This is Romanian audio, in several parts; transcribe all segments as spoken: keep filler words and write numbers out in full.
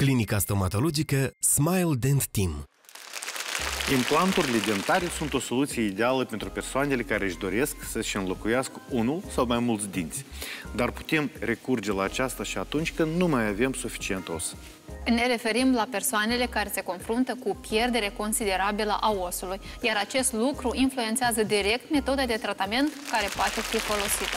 Clinica stomatologică Smile Dent Team. Implanturile dentare sunt o soluție ideală pentru persoanele care își doresc să-și înlocuiască unul sau mai mulți dinți. Dar putem recurge la aceasta și atunci când nu mai avem suficient os. Ne referim la persoanele care se confruntă cu pierdere considerabilă a osului, iar acest lucru influențează direct metoda de tratament care poate fi folosită.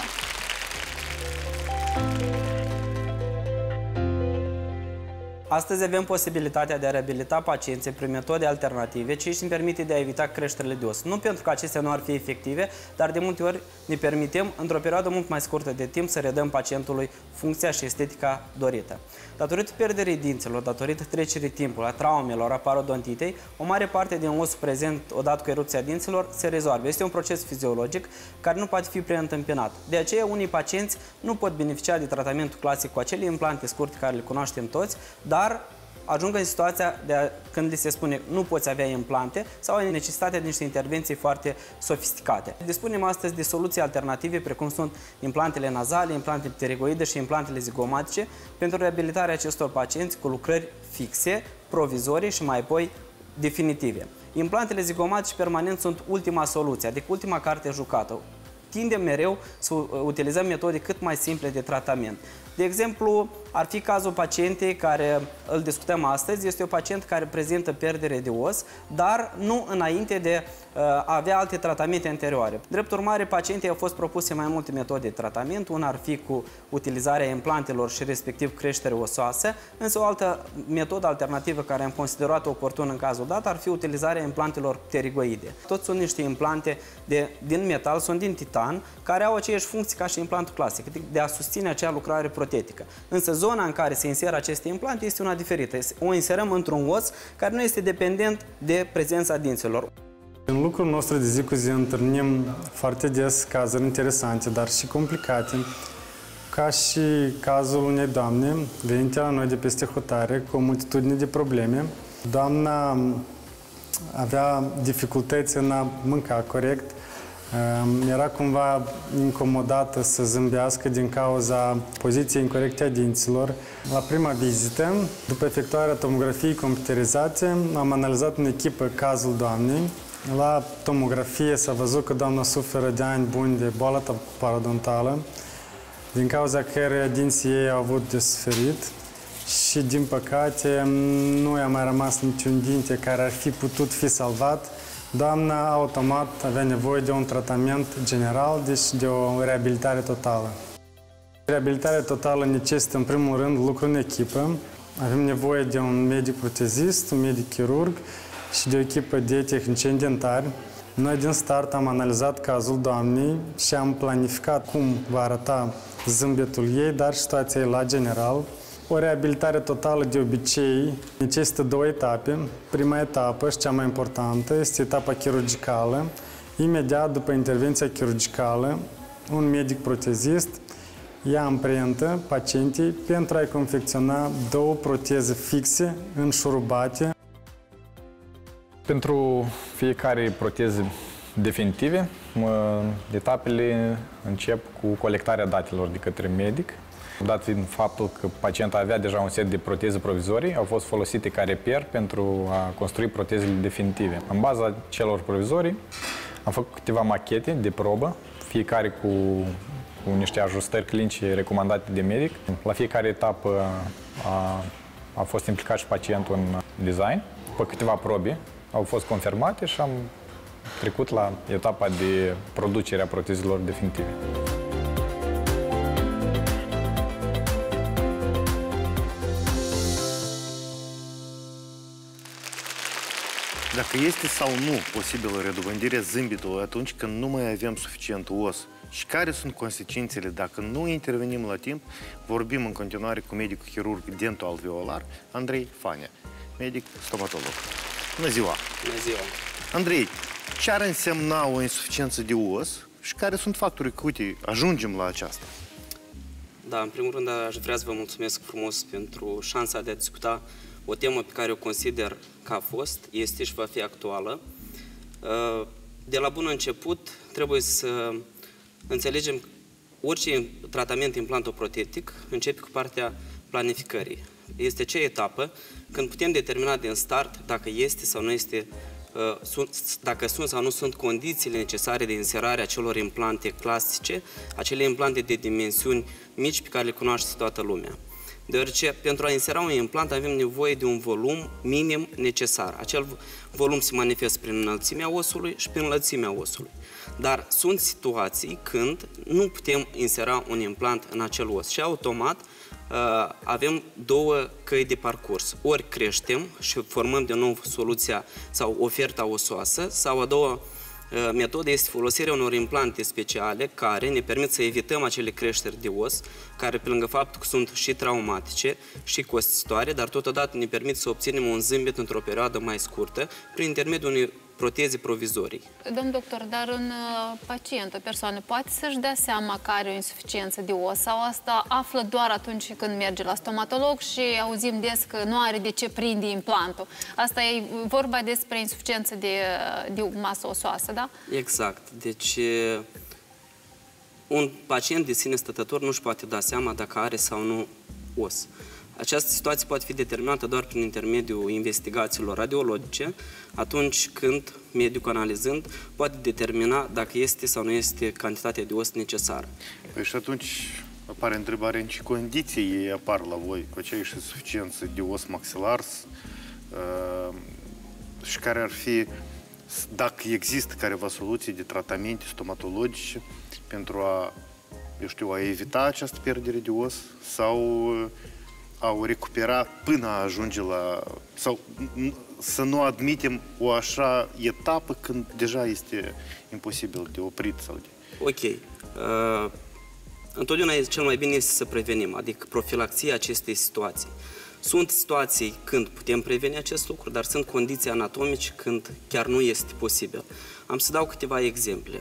Astăzi avem posibilitatea de a reabilita pacienții prin metode alternative, ce își permite de a evita creșterile de os. Nu pentru că acestea nu ar fi efective, dar de multe ori ne permitem, într-o perioadă mult mai scurtă de timp, să redăm pacientului funcția și estetica dorită. Datorită pierderii dinților, datorită trecerii timpului, a traumelor, a parodontitei, o mare parte din osul prezent odată cu erupția dinților se rezolvă. Este un proces fiziologic care nu poate fi preîntâmpinat. De aceea, unii pacienți nu pot beneficia de tratamentul clasic cu acele implante scurte care le cunoaștem toți, dar ajung în situația de a, când li se spune nu poți avea implante sau ai necesitatea de niște intervenții foarte sofisticate. Dispunem astăzi de soluții alternative precum sunt implantele nazale, implantele pterigoide și implantele zigomatice pentru reabilitarea acestor pacienți cu lucrări fixe, provizorii și mai apoi definitive. Implantele zigomatice permanent sunt ultima soluție, adică ultima carte jucată. Tindem mereu să utilizăm metode cât mai simple de tratament. De exemplu, ar fi cazul pacientei care îl discutăm astăzi. Este o pacient care prezintă pierdere de os, dar nu înainte de uh, a avea alte tratamente anterioare. Drept urmare, pacientei au fost propuse mai multe metode de tratament. Una ar fi cu utilizarea implantelor și respectiv creștere osoasă, însă o altă metodă alternativă care am considerat-o oportună în cazul dat ar fi utilizarea implantelor pterigoide. Tot sunt niște implante de, din metal, sunt din titan, care au aceeași funcții ca și implantul clasic, de a susține acea lucrare protetică. Însă zona în care se inseră aceste implante este una diferită. O inserăm într-un os care nu este dependent de prezența dinților. În lucrul nostru de zi cu zi întâlnim foarte des cazuri interesante, dar și complicate, ca și cazul unei doamne venite la noi de peste hotare cu o multitudine de probleme. Doamna avea dificultăți în a mânca corect, era cumva incomodată să zâmbească din cauza poziției incorecte a dinților. La prima vizită, după efectuarea tomografiei computerizate, am analizat în echipă cazul doamnei. La tomografie s-a văzut că doamna suferă de ani buni de boală parodontală, din cauza căreia dinții ei au avut de suferit și, din păcate, nu i-a mai rămas niciun dinte care ar fi putut fi salvat. Doamna, automat, avea nevoie de un tratament general, deci de o reabilitare totală. Reabilitarea totală necesită, în primul rând, lucru în echipă. Avem nevoie de un medic protezist, un medic chirurg și de o echipă de tehnicieni dentari. Noi, din start, am analizat cazul doamnei și am planificat cum va arăta zâmbetul ei, dar și situația ei la general. O reabilitare totală, de obicei, necesită două etape. Prima etapă și cea mai importantă este etapa chirurgicală. Imediat după intervenția chirurgicală, un medic protezist ia amprentă pacientei pentru a-i confecționa două proteze fixe, înșurubate. Pentru fiecare proteză definitive, etapele încep cu colectarea datelor de către medic. Dat fiind faptul că pacientul avea deja un set de proteze provizorii, au fost folosite ca reper pentru a construi protezele definitive. În baza celor provizorii am făcut câteva machete de probă, fiecare cu, cu niște ajustări clinice recomandate de medic. La fiecare etapă a, a fost implicat și pacientul în design. După câteva probe au fost confirmate și am trecut la etapa de producere a protezelor definitive. Dacă este sau nu posibilă redobândirea zâmbetului atunci când nu mai avem suficient os și care sunt consecințele dacă nu intervenim la timp, vorbim în continuare cu medicul chirurg dentoalveolar Andrei Fanea, medic stomatolog. Bună ziua! Bună ziua! Andrei, ce ar însemna o insuficiență de os și care sunt factorii că, uite, ajungem la aceasta? Da, în primul rând aș vrea să vă mulțumesc frumos pentru șansa de a discuta o temă pe care o consider că a fost, este și va fi actuală. De la bun început trebuie să înțelegem orice tratament implantoprotetic începe cu partea planificării. Este cea etapă când putem determina din start dacă este sau nu este, dacă sunt sau nu sunt condițiile necesare de inserare a celor implante clasice, acele implante de dimensiuni mici pe care le cunoaște toată lumea. Deoarece pentru a insera un implant avem nevoie de un volum minim necesar. Acel volum se manifestă prin înălțimea osului și prin lățimea osului. Dar sunt situații când nu putem insera un implant în acel os și automat avem două căi de parcurs. Ori creștem și formăm din nou soluția sau oferta osoasă, sau a doua metodă este folosirea unor implante speciale care ne permit să evităm acele creșteri de os, care pe lângă faptul că sunt și traumatice și costisitoare, dar totodată ne permit să obținem un zâmbet într-o perioadă mai scurtă prin intermediul unei proteze provizorii. Domn doctor, dar un pacient, o persoană, poate să-și dea seama că are o insuficiență de os sau asta află doar atunci când merge la stomatolog și auzim des că nu are de ce prinde implantul? Asta e vorba despre insuficiență de, de masă osoasă, da? Exact. Deci un pacient de sine stătător nu-și poate da seama dacă are sau nu os. Această situație poate fi determinată doar prin intermediul investigațiilor radiologice, atunci când medicul analizând poate determina dacă este sau nu este cantitatea de os necesară. Păi și atunci apare întrebarea în ce condiții apar la voi cu acea insuficiență de os maxilar uh, și care ar fi, dacă există careva soluții de tratamente stomatologice pentru a, eu știu, a evita această pierdere de os sau a o recupera până a ajunge la... sau să nu admitem o așa etapă când deja este imposibil de oprit sau de... Ok. Uh, întotdeauna cel mai bine este să prevenim, adică profilaxia acestei situații. Sunt situații când putem preveni acest lucru, dar sunt condiții anatomice când chiar nu este posibil. Am să dau câteva exemple.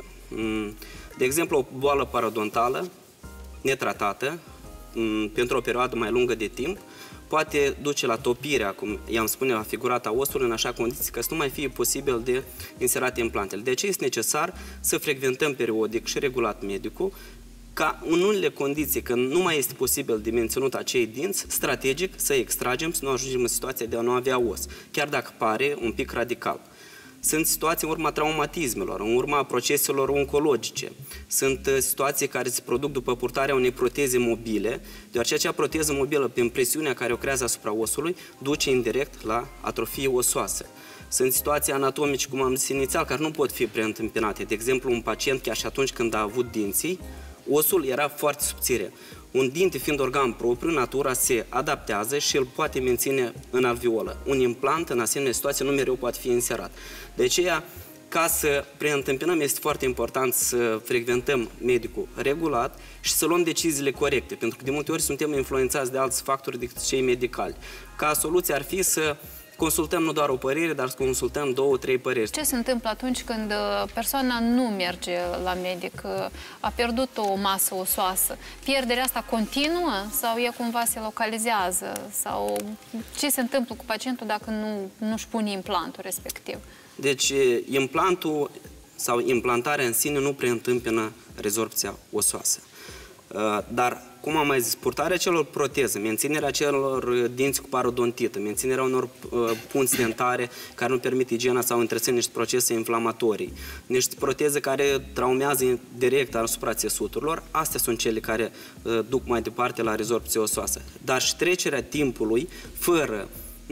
De exemplu, o boală parodontală netratată pentru o perioadă mai lungă de timp poate duce la topirea, cum i-am spune, la figurata osului, în așa condiții că să nu mai fie posibil de inserate implantele. De aceea este necesar să frecventăm periodic și regulat medicul, ca în unele condiții, când nu mai este posibil de menținut acei dinți, strategic să extragem, să nu ajungem în situația de a nu avea os, chiar dacă pare un pic radical. Sunt situații în urma traumatismelor, în urma proceselor oncologice. Sunt situații care se produc după purtarea unei proteze mobile, deoarece acea proteză mobilă, prin presiunea care o creează asupra osului, duce indirect la atrofie osoasă. Sunt situații anatomice, cum am zis inițial, care nu pot fi preîntâmpinate. De exemplu, un pacient, chiar și atunci când a avut dinții, osul era foarte subțire. Un dinte fiind organ propriu, natura se adaptează și îl poate menține în alveolă. Un implant, în asemenea situație, nu mereu poate fi inserat. De aceea, ca să preîntâmpinăm, este foarte important să frecventăm medicul regulat și să luăm deciziile corecte, pentru că de multe ori suntem influențați de alți factori decât cei medicali. Ca soluție ar fi să consultăm nu doar o părere, dar să consultăm două, trei păreri. Ce se întâmplă atunci când persoana nu merge la medic, a pierdut o masă osoasă? Pierderea asta continuă sau ea cumva se localizează? Sau ce se întâmplă cu pacientul dacă nu, nu-și pune implantul respectiv? Deci implantul sau implantarea în sine nu preîntâmpină rezorpția osoasă. Dar, cum am mai zis, purtarea celor proteze, menținerea celor dinți cu parodontită, menținerea unor uh, punți dentare care nu permit igiena sau întrețin niște procese inflamatorii, niște proteze care traumează direct asupra țesuturilor, astea sunt cele care uh, duc mai departe la rezorpție osoasă. Dar și trecerea timpului fără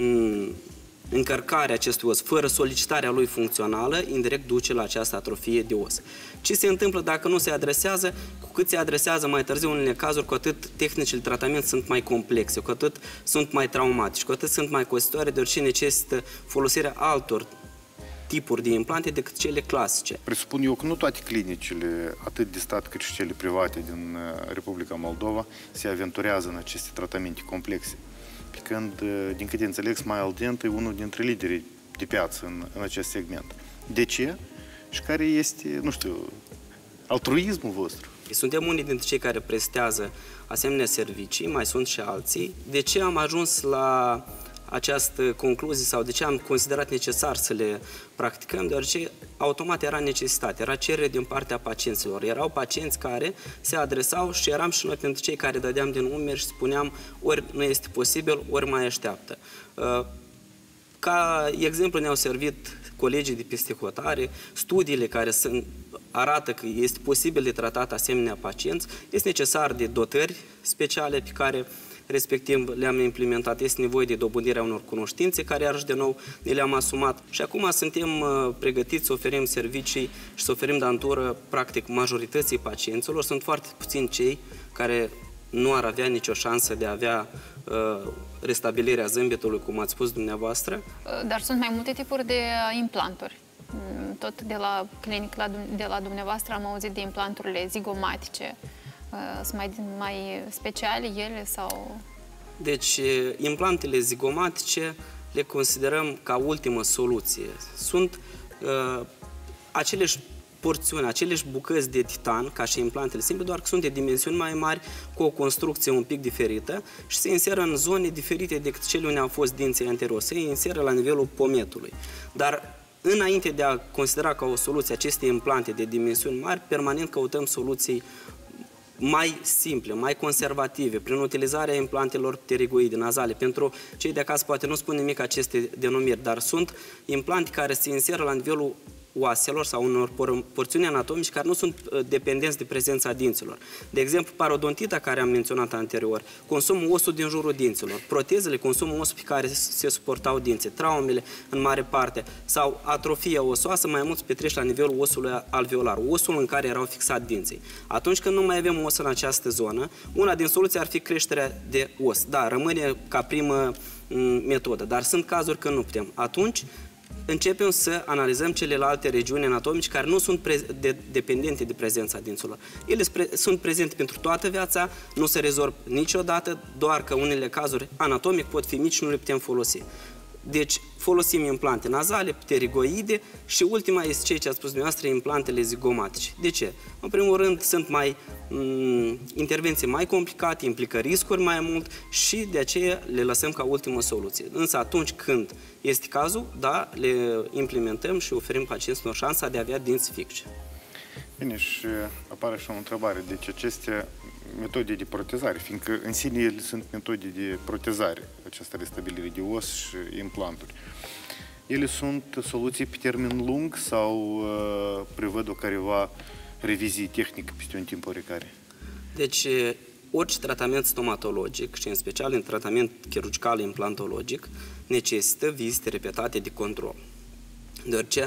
încărcarea acestui os, fără solicitarea lui funcțională, indirect duce la această atrofie de os. Ce se întâmplă dacă nu se adresează? Cu cât se adresează mai târziu în unele cazuri, cu atât tehnicile de tratament sunt mai complexe, cu atât sunt mai traumatice, cu atât sunt mai costisitoare, deoarece necesită folosirea altor tipuri de implante decât cele clasice. Presupun eu că nu toate clinicile, atât de stat cât și cele private din Republica Moldova, se aventurează în aceste tratamente complexe. Când, din câte înțeleg, SmileDent e unul dintre liderii de piață în, în acest segment. De ce? Și care este, nu știu, altruismul vostru? Suntem unii dintre cei care prestează asemenea servicii, mai sunt și alții. De ce am ajuns la această concluzie sau de ce am considerat necesar să le practicăm, deoarece automat era necesitate, era cerere din partea pacienților. Erau pacienți care se adresau și eram și noi pentru cei care dădeam din umeri și spuneam ori nu este posibil, ori mai așteaptă. Ca exemplu ne-au servit colegii de peste hotare, studiile care sunt, arată că este posibil de tratat asemenea pacienți, este necesar de dotări speciale pe care respectiv le-am implementat, este nevoie de dobândirea unor cunoștințe care iarăși de nou ne le-am asumat și acum suntem pregătiți să oferim servicii și să oferim dantură practic majorității pacienților. Sunt foarte puțini cei care nu ar avea nicio șansă de a avea uh, restabilirea zâmbetului, cum ați spus dumneavoastră. Dar sunt mai multe tipuri de implanturi. Tot de la clinic, de la dumneavoastră am auzit de implanturile zigomatice. Sunt mai, mai speciale ele sau... Deci, implantele zigomatice le considerăm ca ultimă soluție. Sunt uh, aceleși porțiuni, aceleși bucăți de titan, ca și implantele simple, doar că sunt de dimensiuni mai mari, cu o construcție un pic diferită și se inseră în zone diferite decât cele unde au fost dinții anterior. Se inseră la nivelul pometului. Dar înainte de a considera ca o soluție aceste implante de dimensiuni mari, permanent căutăm soluții mai simple, mai conservative, prin utilizarea implantelor pterigoide nazale. Pentru cei de acasă poate nu spun nimic aceste denumiri, dar sunt implante care se inseră la nivelul oaselor sau unor por porțiuni anatomice care nu sunt dependenți de prezența dinților. De exemplu, parodontita, care am menționat anterior, consumă osul din jurul dinților, protezele consumă osul pe care se suportau dinții, traumele în mare parte, sau atrofia osoasă, mai mult petrește la nivelul osului alveolar, osul în care erau fixat dinții. Atunci când nu mai avem os în această zonă, una din soluții ar fi creșterea de os. Da, rămâne ca primă metodă, dar sunt cazuri când nu putem. Atunci începem să analizăm celelalte regiuni anatomice care nu sunt de dependente de prezența dinților. Ele sunt prezente pentru toată viața, nu se rezolv niciodată, doar că unele cazuri anatomic pot fi mici și nu le putem folosi. Deci folosim implante nazale, pterigoide și ultima este ceea ce ați spus dumneavoastră, implantele zigomatice. De ce? În primul rând sunt mai intervenții mai complicate, implică riscuri mai mult și de aceea le lăsăm ca ultimă soluție. Însă atunci când este cazul, da, le implementăm și oferim pacienților șansa de a avea dinți fixi. Bine, și apare și o întrebare. Deci aceste metode de protezare, fiindcă în sine ele sunt metode de protezare, această restabilire de os și implanturi, ele sunt soluții pe termen lung sau uh, prevăd o careva revizie tehnică peste un timp oricare? Deci, orice tratament stomatologic și în special în tratament chirurgical implantologic necesită vizite repetate de control. Deoarece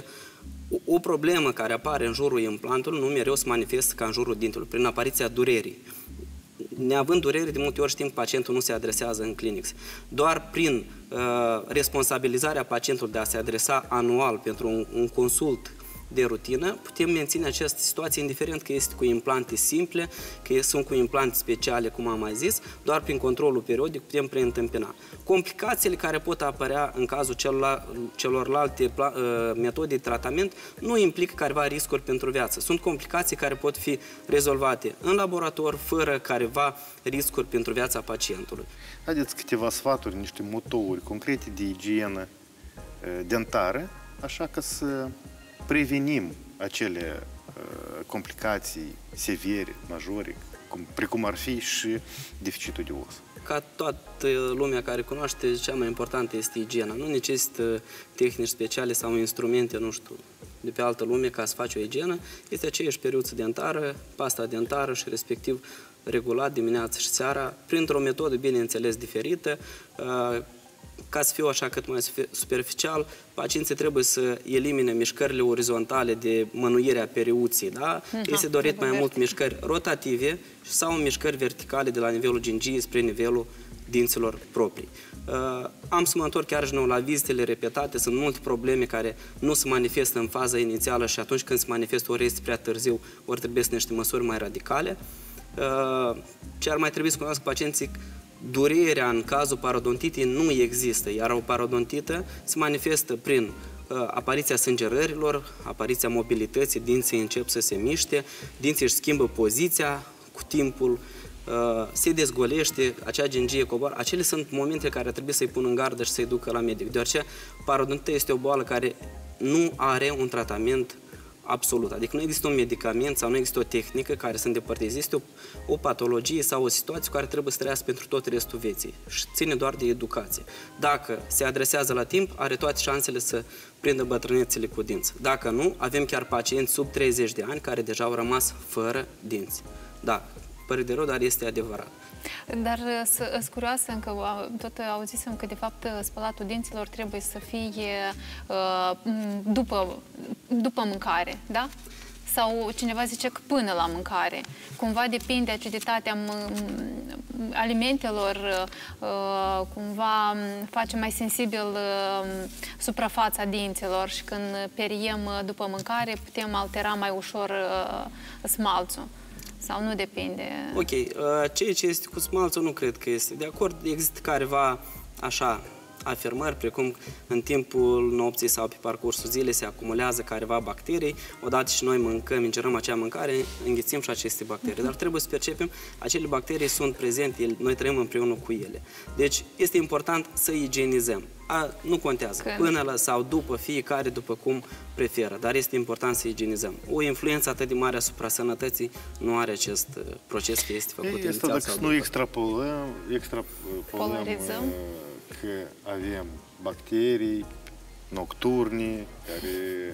o problemă care apare în jurul implantului nu mereu se manifestă ca în jurul dintelui, prin apariția durerii. Neavând durere, de multe ori știm că pacientul nu se adresează în clinic. Doar prin uh, responsabilizarea pacientului de a se adresa anual pentru un, un consult de rutină, putem menține această situație, indiferent că este cu implante simple, că sunt cu implante speciale, cum am mai zis, doar prin controlul periodic putem preîntâmpina. Complicațiile care pot apărea în cazul celorlalte metode de tratament nu implică careva riscuri pentru viață. Sunt complicații care pot fi rezolvate în laborator, fără careva riscuri pentru viața pacientului. Haideți câteva sfaturi, niște motouri concrete de igienă dentară, așa că să prevenim acele uh, complicații severe, majore, cum, precum ar fi și deficitul de os. Ca toată lumea care cunoaște, cea mai importantă este igiena. Nu necesită tehnici speciale sau instrumente, nu știu, de pe altă lume ca să faci o igienă. Este aceeași periuță dentară, pasta dentară și respectiv regulat dimineața și seara, printr-o metodă, bineînțeles, diferită. Uh, Ca să fiu așa cât mai superficial, pacienții trebuie să elimine mișcările orizontale de mănuire a periuței, da? Este dorit mai mult mișcări rotative sau mișcări verticale de la nivelul gingiei spre nivelul dinților proprii. Uh, am să mă întorc chiar și nou la vizitele repetate, sunt multe probleme care nu se manifestă în faza inițială și atunci când se manifestă ori este prea târziu, ori trebuie să niște măsuri mai radicale. Uh, ce ar mai trebui să cunoască pacienții? Durerea în cazul parodontitei nu există, iar o parodontită se manifestă prin uh, apariția sângerărilor, apariția mobilității, dinții încep să se miște, dinții își schimbă poziția cu timpul, se dezgolește, acea gingie coboară. Acele sunt momente care trebuie să-i pun în gardă și să-i ducă la medic, deoarece parodontită este o boală care nu are un tratament absolut. Adică nu există un medicament sau nu există o tehnică care să îndepărteze. Este o, o patologie sau o situație care trebuie să trăiască pentru tot restul vieții și ține doar de educație. Dacă se adresează la timp, are toate șansele să prindă bătrânețele cu dinți. Dacă nu, avem chiar pacienți sub treizeci de ani care deja au rămas fără dinți. Da, pare de rău, dar este adevărat. Dar sunt curioasă încă, tot auzisem că de fapt spălatul dinților trebuie să fie uh, după, după mâncare, da? Sau cineva zice că până la mâncare. Cumva depinde aciditatea alimentelor, uh, cumva face mai sensibil uh, suprafața dinților și când periem după mâncare putem altera mai ușor uh, smalțul. Sau nu depinde? Ok, ceea ce este cu smalțul nu cred că este de acord. Există careva așa afirmări, precum în timpul nopții sau pe parcursul zilei se acumulează careva bacterii, odată și noi mâncăm, ingerăm acea mâncare, înghițim și aceste bacterii. Dar trebuie să percepem, acele bacterii sunt prezente, noi trăim împreună cu ele. Deci este important să igienizăm. A, nu contează, că... până la sau după, fiecare după cum preferă, dar este important să igienizăm. O influență atât de mare asupra sănătății nu are acest proces că este făcut inițial sau după. Dacă nu extrapolăm, extrapolăm că avem bacterii nocturne care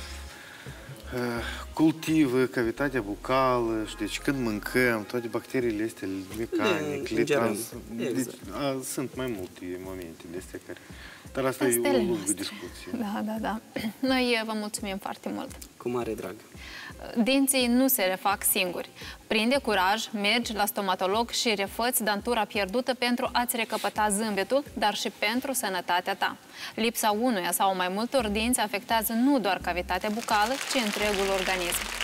cultivă cavitatea bucală și deci când mâncăm, toate bacteriile astea mecanic, le trans... Deci, a, sunt mai multe momente de astea care... Dar asta Astele e o lungă discuție. Da, da, da. Noi vă mulțumim foarte mult. Cu mare drag. Dinții nu se refac singuri. Prinde curaj, mergi la stomatolog și refăți dantura pierdută pentru a-ți recăpăta zâmbetul, dar și pentru sănătatea ta. Lipsa unuia sau mai multor dinți afectează nu doar cavitatea bucală, ci întregul organism.